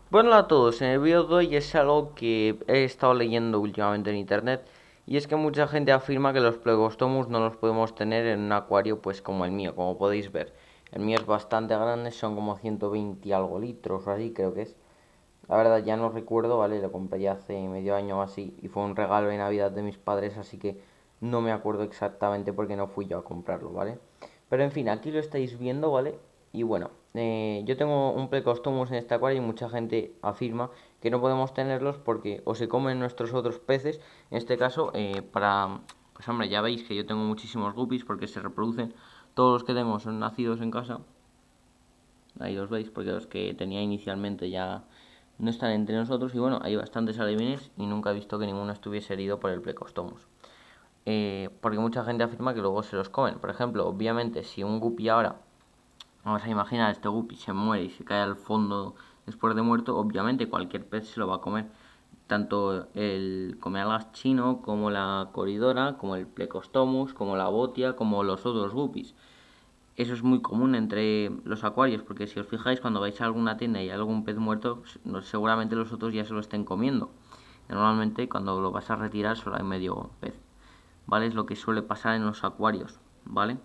Bueno, a todos, en el vídeo de hoy es algo que he estado leyendo últimamente en internet y es que mucha gente afirma que los Plecostomus no los podemos tener en un acuario pues como el mío, como podéis ver. El mío es bastante grande, son como 120 y algo litros o así creo que es. La verdad ya no recuerdo, ¿vale? Lo compré ya hace medio año o así y fue un regalo de Navidad de mis padres, así que no me acuerdo exactamente porque no fui yo a comprarlo, ¿vale? Pero en fin, aquí lo estáis viendo, ¿vale? Y bueno, yo tengo un Plecostomus en este acuario y mucha gente afirma que no podemos tenerlos porque o se comen nuestros otros peces, en este caso, Pues hombre, ya veis que yo tengo muchísimos guppies porque se reproducen. Todos los que tengo son nacidos en casa. Ahí los veis, porque los que tenía inicialmente ya no están entre nosotros. Y bueno, hay bastantes alevines y nunca he visto que ninguno estuviese herido por el Plecostomus. Porque mucha gente afirma que luego se los comen. Por ejemplo, obviamente, si un guppy ahora, vamos a imaginar, este guppy se muere y se cae al fondo después de muerto, obviamente cualquier pez se lo va a comer. Tanto el comealgas chino, como la coridora, como el Plecostomus, como la botia, como los otros guppies. Eso es muy común entre los acuarios, porque si os fijáis, cuando vais a alguna tienda y hay algún pez muerto, seguramente los otros ya se lo estén comiendo. Normalmente cuando lo vas a retirar solo hay medio pez, ¿vale? Es lo que suele pasar en los acuarios, ¿vale?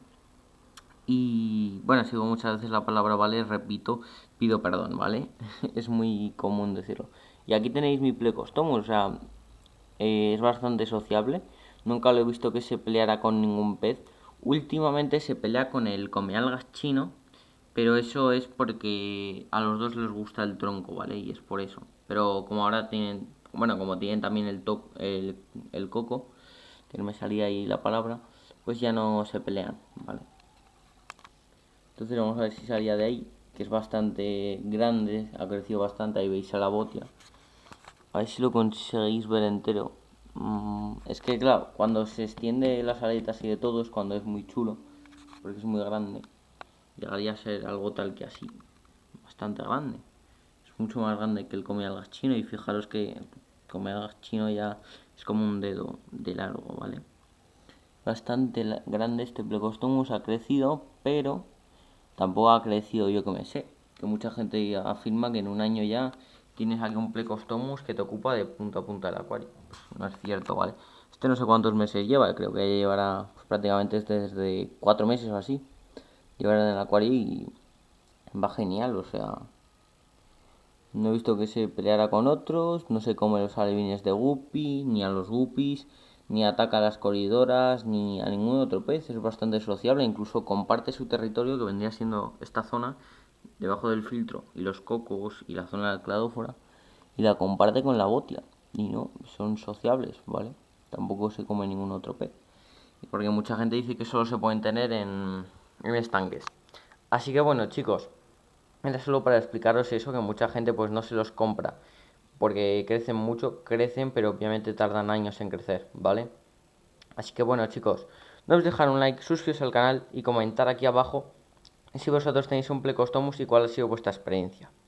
Y bueno, si digo muchas veces la palabra vale, repito, pido perdón, ¿vale? Es muy común decirlo. Y aquí tenéis mi Plecostomus, o sea, es bastante sociable. Nunca lo he visto que se peleara con ningún pez. Últimamente se pelea con el comealgas chino, pero eso es porque a los dos les gusta el tronco, ¿vale? Y es por eso. Pero como ahora tienen, bueno, como tienen también el coco, que no me salía ahí la palabra, pues ya no se pelean, ¿vale? Entonces vamos a ver si salía de ahí, que es bastante grande, ha crecido bastante, ahí veis a la botia. A ver si lo conseguís ver entero. Es que claro, cuando se extiende las aletas y de todo es cuando es muy chulo, porque es muy grande. Llegaría a ser algo tal que así, bastante grande. Es mucho más grande que el comealgas chino y fijaros que el comealgas chino ya es como un dedo de largo, ¿vale? Bastante grande este Plecostomus, ha crecido, pero tampoco ha crecido yo que me sé. Que mucha gente afirma que en un año ya tienes aquí un Plecostomus que te ocupa de punta a punta del acuario. Pues no es cierto, ¿vale? Este no sé cuántos meses lleva, creo que llevará pues, prácticamente desde 4 meses o así. Llevará en el acuario y va genial, o sea, no he visto que se peleara con otros, no se come los alevines de guppy, ni a los guppies, ni ataca a las corridoras, ni a ningún otro pez. Es bastante sociable, incluso comparte su territorio, que vendría siendo esta zona, debajo del filtro, y los cocos, y la zona de la cladófora, y la comparte con la botia. Y no, son sociables, ¿vale? Tampoco se come ningún otro pez. Porque mucha gente dice que solo se pueden tener en estanques. Así que bueno, chicos, era solo para explicaros eso, que mucha gente pues no se los compra porque crecen mucho, crecen, pero obviamente tardan años en crecer, ¿vale? Así que bueno, chicos, no os dejar un like, suscribiros al canal y comentar aquí abajo si vosotros tenéis un Plecostomus y cuál ha sido vuestra experiencia.